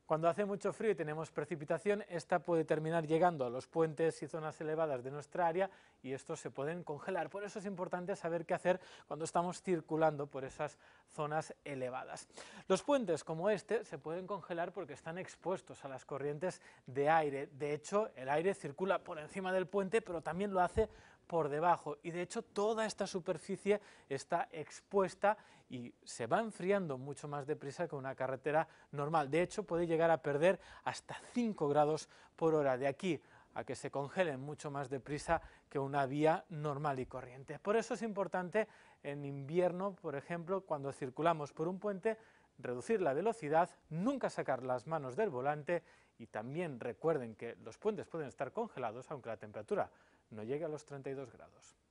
Cuando hace mucho frío y tenemos precipitación, esta puede terminar llegando a los puentes y zonas elevadas de nuestra área y estos se pueden congelar. Por eso es importante saber qué hacer cuando estamos circulando por esas zonas elevadas. Los puentes como este se pueden congelar porque están expuestos a las corrientes de aire. De hecho, el aire circula por encima del puente, pero también lo hace por debajo, y de hecho toda esta superficie está expuesta y se va enfriando mucho más deprisa que una carretera normal. De hecho, puede llegar a perder hasta 5 grados por hora, de aquí a que se congelen mucho más deprisa que una vía normal y corriente. Por eso es importante en invierno, por ejemplo, cuando circulamos por un puente, reducir la velocidad, nunca sacar las manos del volante, y también recuerden que los puentes pueden estar congelados aunque la temperatura no llegue a los 32 grados.